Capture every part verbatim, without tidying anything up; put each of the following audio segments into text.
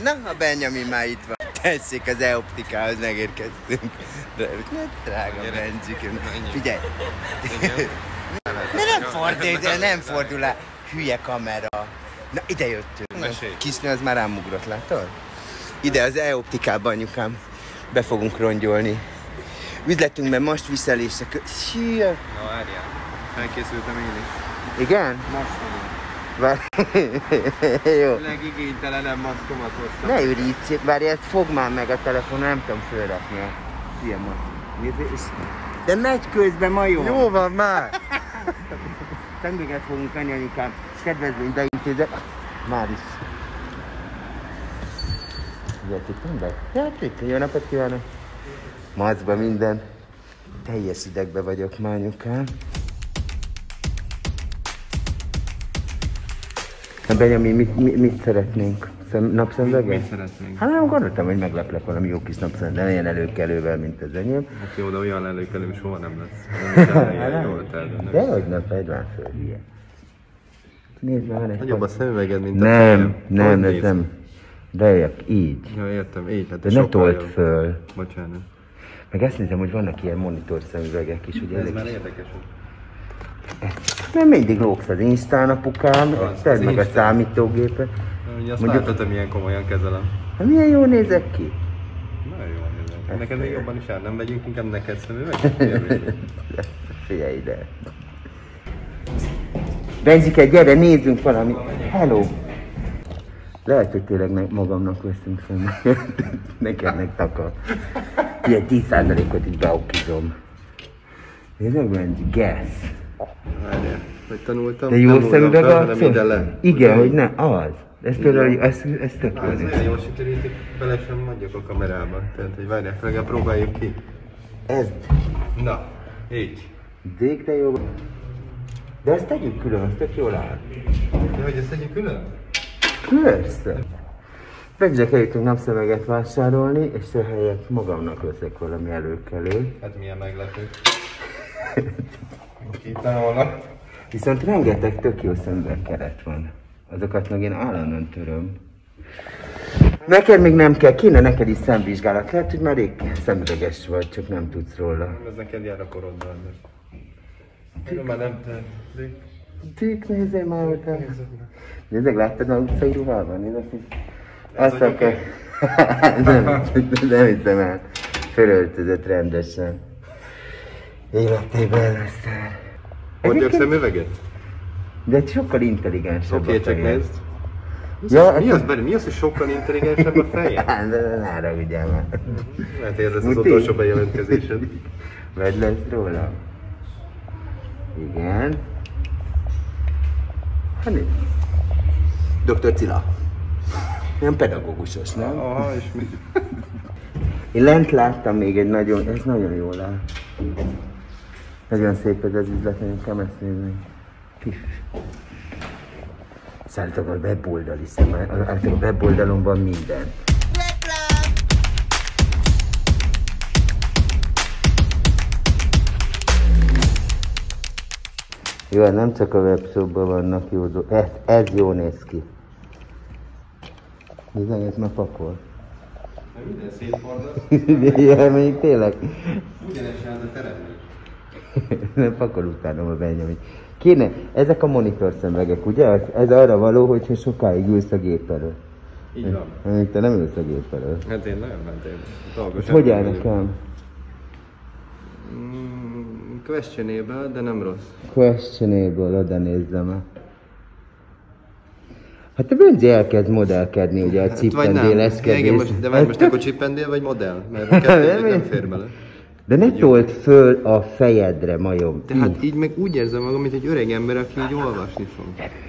Na, a Benjamin már itt van. Tessék, az e-optikához megérkeztünk. Drága Benjikém. Figyelj! De nem fordul, nem fordul el. Hülye kamera. Na, ide jöttünk. Kisnő az már rám ugrott, látod? Ide az e-optikában, anyukám. Be fogunk rongyolni. Üzletünkben most viszelésre kö... Szia! Na, várjál. Felkészültem én is. Igen? Most fogom. Jó. Legigénytelenebb maszkomat hoztam. Ne ürítsz, várj, ezt fogd már meg a telefonon, nem tudom fölrakni a ilyen maszk. De megy közben majom. Jó van már! Szemüveget fogunk venni, anyukám. Kedvezmény beintézek. Már is. Jöttem be? Jöttem, jó napot kívánok! Macba minden. Teljes idegbe vagyok, mányukám. Na Benjamin, mit, mit, mit szeretnénk? Napszemüveget? Mit, mit szeretnénk? Hát nem gondoltam, hogy megleplek valami jó kis napszemüveget, de olyan előkelővel, mint az enyém. Hát jó, de olyan előkelőm soha nem lesz. Nem jól terve. De hogy nem fedván föl, ilyen. Nézd már, van egy... Nagyobb a szemüveged, mint a Nem, fejem. nem, ez nem. De így. Ja, értem, így. Hát de ne told föl. Bocsánat. Meg ezt nézem, hogy vannak ilyen monitor szemüvegek is, ugye? Ez már érdekes. Nem mindig lógsz az Instán, apukám, tedd meg a számítógépet. Ugye azt látod, hogy milyen komolyan kezelem. Hát milyen jól nézek ki? Nagyon jól nézek. Neked még jobban is áll, nem megyünk inkább neked szemüveget? Figyelj ide. Benzike, gyere, nézzünk valamit. Hello! Lehet, hogy tényleg magamnak veszünk szemüveget. Neked meg takar. Ilyen tíz százalékot így beokizom. Nézzük, Benji, gas. Várjál, hogy tanultam. De jó szemüveg a igen, hogy ne, az. Ez például, ez, ez tök jó. Ez olyan jól sikerült, hogy bele sem mondjak a kamerába. Tehát, hogy várjál, legalább próbáljuk ki. Ez. Na, így. Dég, de jó. De ezt tegyük külön, az tök jól áll. De hogy ezt tegyük külön? Persze. Benjek eljöttünk napszemüveget vásárolni, és ehelyett magamnak veszek valami előkelő. Hát milyen meglepő. Itt tanulnak. Viszont rengeteg tök jó szemüvegkeret van. Azokat meg én állandóan töröm. Neked még nem kell, kéne neked is szemvizsgálat. Lehet, hogy már rég szemüveges vagy, csak nem tudsz róla. Ez neked jár a korodban. De... már nem te. Tük, nézzél már utána. Nézzek, láttad a utcai ruhában? Nézzek, hogy... Azt akar... nem, nem hiszem el. Fölöltözött rendesen. Életében először. Mondjak szemüveget? De sokkal intelligensebb okay, a fejed. Oké, csak nézd. Ja, mi, az, mi az, hogy sokkal intelligensebb a fejed? De ne haragudjál már. Mert ez lesz az utolsó bejelentkezésed. Vedd lesz róla? Igen. Hát nézd. doktor Cilla. Ilyen pedagógusos, nem? Aha, és mi? Én lent láttam még egy nagyon, ez nagyon jól áll. Nagyon szép ez az üzlet, nagyon kell ezt nézni. Pif. Szállítok a weboldal is, a weboldalon van minden. Jó, nem csak a webshopban vannak jó dolgok. Ez, ez jó néz ki. Nézzem, ez már pakol. De minden szétfordul. Ja, még tényleg. Ugyanes csinálod a teremben. Nem pakol utána a Benjamin. Kéne, ezek a monitor szemüvegek, ugye? Ez arra való, hogyha sokáig ülsz a gép előtt. Így van. Még te nem ülsz a gép előtt. Hát én nagyon mentem. Ez hogy áll nekem? Mm, questionable, de nem rossz. Questionable, oda nézzem el. Hát a Benji elkezd modellkedni, ugye a csippendéleszkedés. Igen, most, de várj, most akkor csippendél vagy modell? Mert a kettő nem fér bele. De ne told föl a fejedre, majom. Tehát így meg úgy érzem magam, mint egy öreg ember, aki így olvasni fog.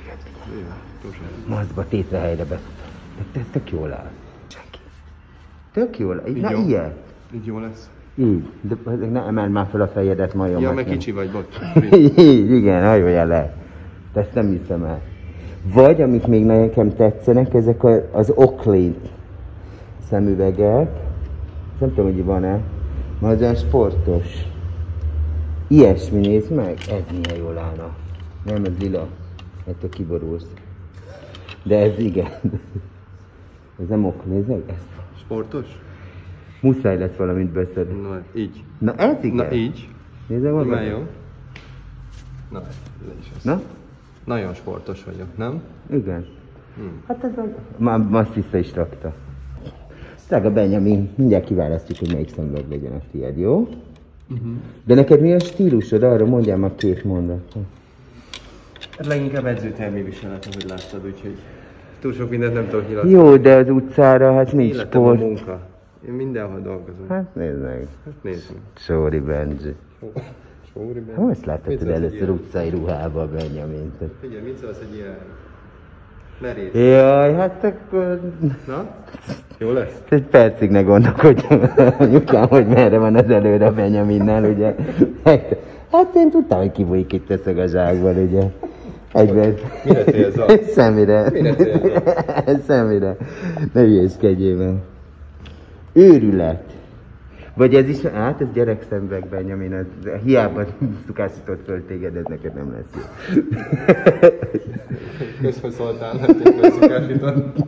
Mazba, tétre helyre be. De tök jól áll. Senki. Tök jól áll. Na, jó. Ilyen. Így jó lesz. Így. De ne emeld már fel a fejedet, majom. Ja, meg kicsi vagy, bocs. Így, igen, hajoljál le. De ezt nem hiszem el. Vagy, amik még nekem tetszenek, ezek az Oakley szemüvegek. Nem tudom, hogy van-e. Ma az olyan sportos. Ilyesmi, nézd meg. Ez milyen jól állna. Nem, ez lila. Ettől kiborulsz. De ez igen. Ez nem ok, nézzük, ez Sportos? muszáj lesz valamit beszedni. Na, így. Na ez igen? Na, így. Nézzük valamit. Már jó. Na, le is az. Na? Nagyon sportos vagyok, nem? Igen. Hmm. Hát ez az... Már azt vissza is rakta. Drága Benjamin, mindjárt kiválasztjuk, hogy melyik szemüveg legyen a tiéd, jó? Uh-huh. De neked mi a stílusod? Arra mondjál már két mondatot. Hát leginkább edzőtermi viselet, ahogy láttad, úgyhogy túl sok mindent nem tudok nyilatkozni. Jó, de az utcára, hát nincs Életem a sport. munka. Én mindenhol dolgozom. Hát nézd meg. Hát nézd meg. Sorry, Benji. Sorry, Ben. Ha ezt láttad Mit szólsz egy először ilyen? utcai ruhába, Benjamin? Figyelj, mit szólsz egy ilyen? Merét. Jaj, hát akkor... Na? Jó lesz? Egy percig ne gondolkodjam, anyukám, hogy merre van az előre Benjaminnel, ugye. Hát én tudtam, hogy kibújik itt a szög a zsákban, ugye. Egyben... Mire célzol? Szemmire. Mire célzol? Szemmire. Ne hülyéskedjél meg. Őrület. Vagy ez is, hát ez gyerekszemüveg, Benjamin, ez hiába szukásított föl téged, ez neked nem lesz jó. Köszönöm szóltál, nem tényleg szukásított.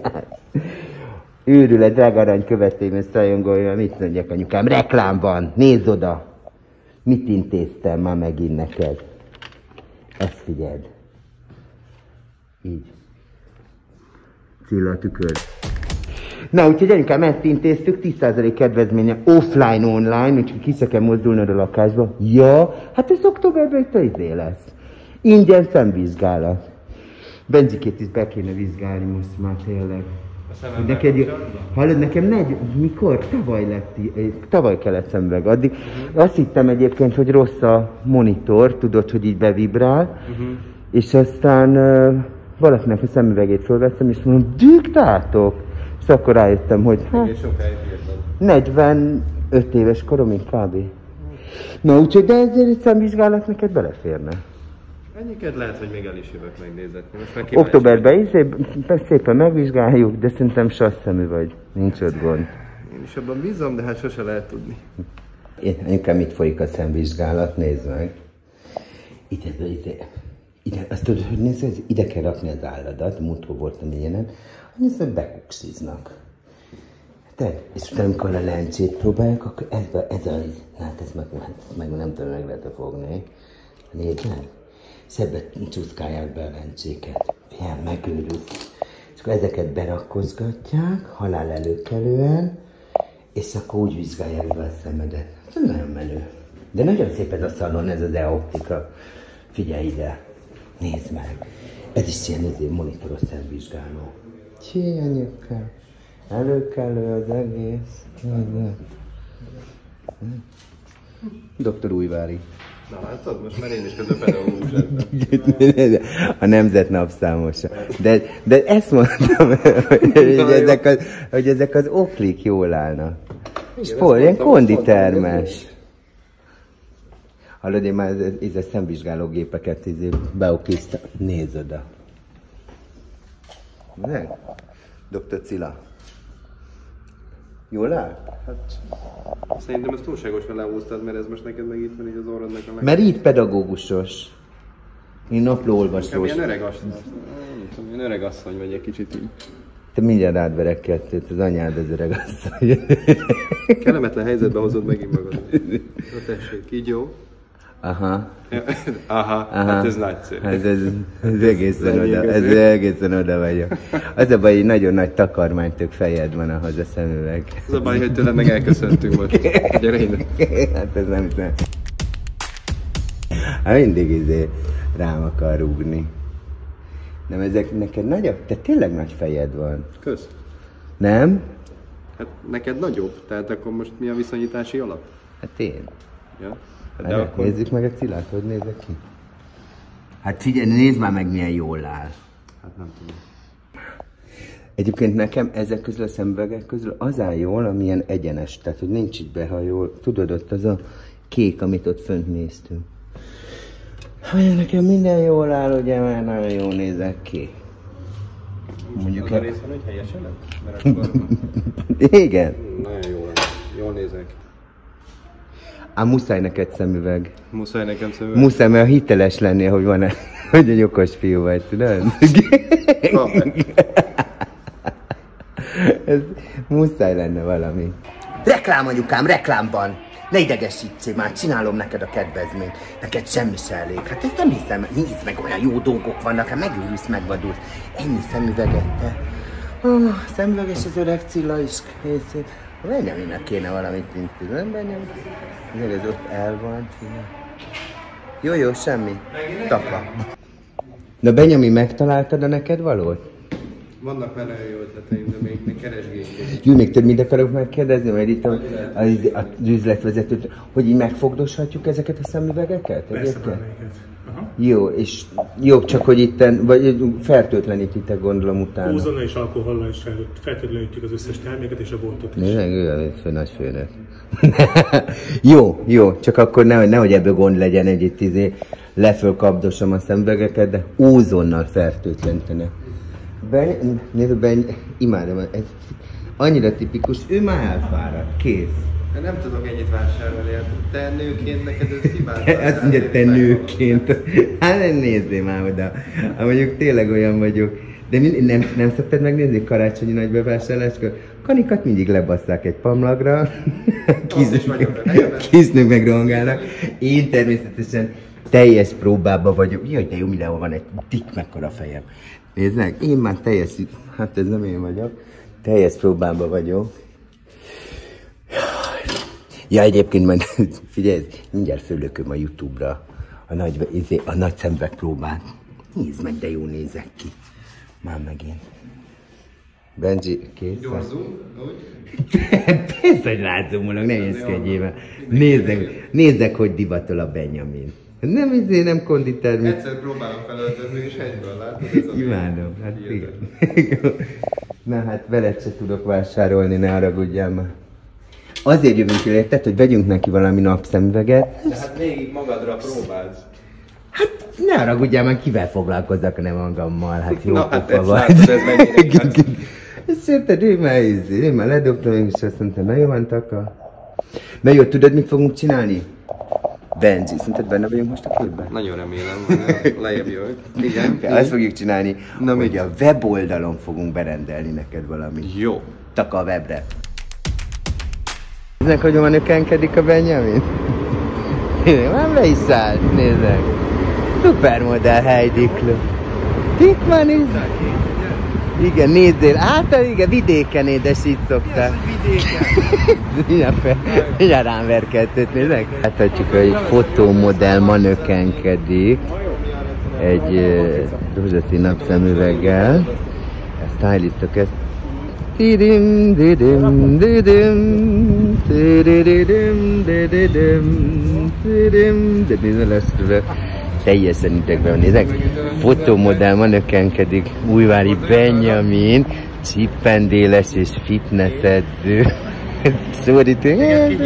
Őrület, drága arany követém, ezt rajongolja, mit mondjak anyukám, reklámban, nézd oda! Mit intéztem már megint neked? Ezt figyeld. Így. Cilla a tükör. Na, úgyhogy anyukám, ezt intéztük, tíz százalék kedvezménye offline, online, úgyhogy ki se kell mozdulnod a lakásba. Ja, hát ez októberben itt az izé lesz. Ingyen szemvizsgálat. Benzikét is be kéne vizsgálni most már tényleg. Hogy neked, hallod, nekem negy, mikor? Tavaly lett, tavaly kellett szemüveg. Addig uh-huh. Azt hittem egyébként, hogy rossz a monitor, tudod, hogy így bevibrál, uh-huh. És aztán uh, valakinek a szemüvegét fölvettem, és mondom, diktátok! És akkor rájöttem, hogy hát, negyvenöt éves koromig kb. Na úgyhogy, de ezért egy szemvizsgálat neked beleférne. Ennyiket lehet, hogy még el is jövök megnézetni. Októberben is szépen megvizsgáljuk, de szerintem sasszemű vagy. Nincs ott gond. Én is abban bízom, de hát sose lehet tudni. Én, nekem itt folyik a szemvizsgálat, nézd meg. Ide, ide, ide, azt tudod, hogy nézd, hogy ide kell rakni az álladat, múltkor voltam ilyenen, nézd, hogy bekuksiznak. Te, és utána, amikor a lencsét próbálják, akkor ez, ez a, hát ez meg, meg nem tudom, meg lehet fogni. Nézd meg. Szebben csúszkálják be a lencséket. Ilyen megőrült. És akkor ezeket berakkozgatják, halál előkelően, és akkor úgy vizsgálják be a szemedet. Ez nagyon menő. De nagyon szép ez a szalon, ez az e-optika. Figyelj ide. Nézd meg. Ez is ilyen ezért monitoros szemvizsgáló. Csí, anyuka. Előkelő az egész. doktor Újvári. Na látod, most már én is közben pedagógus lettem. A nemzetnapszámosa. De, de ezt mondtam, hogy, hogy, ezek az, hogy ezek az oklik jól állnak. Sport, ilyen konditermes. Hallod, én már ez, ez a szemvizsgálógépeket beokliztam. Nézd oda. Ne? doktor Cilla. Jól áll? Hát, szerintem ez túlságosan lehúztad, mert ez most neked meg itt van így az orrodnak a meg... Mert így pedagógusos. Én naplóolvasós. Ilyen öreg asszony. Nem tudom, ilyen öreg asszony vagy egy kicsit így. Te mindjárt átverek kettőt, az anyád az öreg asszony. Kellemetlen helyzetbe hozod megint magad. Na tessék, így jó? Aha. Aha, Aha. Hát ez nagyszerű. Hát ez, ez egészen oda, ez egészen oda vagyok. Az a baj, hogy nagyon nagy takarmánytök fejed van ahhoz a szemüveg. Az a baj, hogy tőlem meg elköszöntünk most. Gyere innen. Hát ez nem hiszem. Hát mindig izé rám akar rúgni. Nem, ezek neked nagyobb? Te tényleg nagy fejed van. Kösz. Nem? Hát neked nagyobb, tehát akkor most mi a viszonyítási alap? Hát én. Ja. Hát de akkor... Nézzük meg a Cillát, hogy nézek ki. Hát figyelj, nézd már meg, milyen jól áll. Hát nem tudom. Egyébként nekem ezek közül a szemüvegek közül az áll jól, amilyen egyenes, tehát hogy nincs itt behajol. Tudod, ott az a kék, amit ott fönt néztünk. Hogy nekem minden jól áll, ugye, már nagyon jól nézek ki. Mondjuk az a rész van, hogy helyesen lett? Mert akkor... Igen. Nagyon jól, jól nézek. Ám muszáj neked szemüveg. Muszáj nekem szemüveg? Muszáj, mert hiteles lennél, hogy van, hogy egy okos fiú vagy, tudod? Ez muszáj lenne valami. Reklám, anyukám, reklámban! Ne idegesítsél már, csinálom neked a kedvezményt. Neked semmi se elég. Hát ezt nem hiszem, nézd meg, olyan jó dolgok vannak, hát megőrülsz, megvadulsz. Ennyi szemüveget, te. Oh, szemüveges az öreg Cilla is készít. A Benjaminnak kéne valamit intézni, nem Benjamin? Ez ott el van, jó, jó, semmi. Taka. Na Benjamin, megtaláltad a neked valót? Vannak már nagyon jó ötleteim, de még, még keresgélünk. Jó, még több mindent akarok megkérdezni, mert itt a, az, az üzletvezetőt, hogy így megfogdoshatjuk ezeket a szemüvegeket? Persze, bármelyiket. Jó, és jobb csak, hogy itten, vagy fertőtlenítitek gondolom utána. Ózonnal és alkohollal is fertőtlenítjük az összes terméket és a boltot is. Nézd, ő a nagy főnök. Jó, jó, csak akkor nehogy, nehogy ebből gond legyen, egy itt izé lefölkapdosom a szemüvegeket, de ózonnal fertőtlenítene. Ben, nézd, Ben, imádom, ez annyira tipikus, ő már elfáradt, kész. De nem tudok ennyit vásárolni, hát te nőként neked ez hibázol. Azt mondja, te nőként. Hát nézzél már oda. Hát mondjuk tényleg olyan vagyok. De mind, nem, nem szoktad megnézni karácsonyi nagy bevásárláskor? Kanikat mindig lebasszák egy pamlagra. Kisnők meg rohangálnak. Én természetesen teljes próbában vagyok. Jaj, de jó, mindenhol van egy tik mekkora fejem. Nézd meg, én már teljes, hát ez nem én vagyok. Teljes próbában vagyok. Ja, egyébként majd figyelj, mindjárt fölököm a YouTube-ra a nagy, a nagy szemüveg próbát. Nézd meg, de jó nézek ki. Már megint. Benji, kész? Gyorzunk, úgy? Persze, hogy rázomolok, ne észkedjél már. Nézzek, nézzek, hogy divatol a Benjamin. Nem izé, nem konditer. Egyszer próbálom felöltözni, és egyből látod. Imádom, hát igen. Na hát veled se tudok vásárolni, ne haragudjál már. Azért jövünk ide, érted, hogy vegyünk neki valami napszemüveget. De hát végig magadra próbálsz. Hát ne haragudjál már, kivel foglalkozzak, nem magammal, hát jó Na, hát pofa vagy. látod, ez mennyire Ezt érted, én már ízé, én már ledobtam, és azt mondtam, na jó van, Taka. Na jó, tudod, mit fogunk csinálni? Benji, szerinted benne vagyunk most a képben? Nagyon remélem, hogy lejjebb jövök. Igen. Azt fogjuk csinálni, na, hogy a weboldalon fogunk berendelni neked valami. Jó. Taka a webre. Nézzek, hogy van ökenkedik a Benjamin? Már be is szállt, nézzek. Szupermodell Heidi Klum. Itt van is. Igen, nézzél, által igen, vidéken édes, így szoktál. Vidéken? Mindjárt rám verkeltőt, nézzek. Láthatjuk, hogy egy fotómodell manökenkedik egy uh, rózsaszín napszemüveggel. A stylistok ezt Didim, didim, didim, didim, didim, didim, de nézd lesz, teljesen idegben van, nézek. Fotomodell manökenkedik Újvári Benjamin, csippendéles és fitness edző. Szórítő.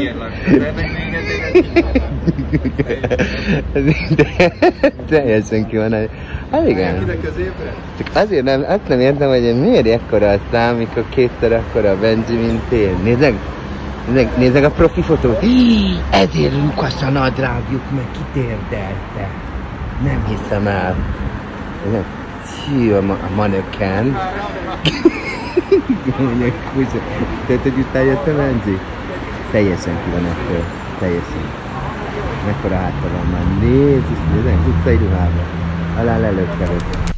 Teljesen ki van. Hát igen. Csak azért nem, azt nem értem, hogy miért ekkora a szám, mikor kétszer akkora a Benji, mint én. Nézzek, nézzek, nézzek a profi fotót. Ezért lyukas a nadrágjuk, meg kitérdelte. Nem hiszem el. Hű, a, ma a manöken. Tehát, hogy itt eljöttem, Benji? Teljesen ki van ettől. Teljesen. Mekkora hátta van már. Nézd, nézzek, utcai ruhában. Alá lelőtt került.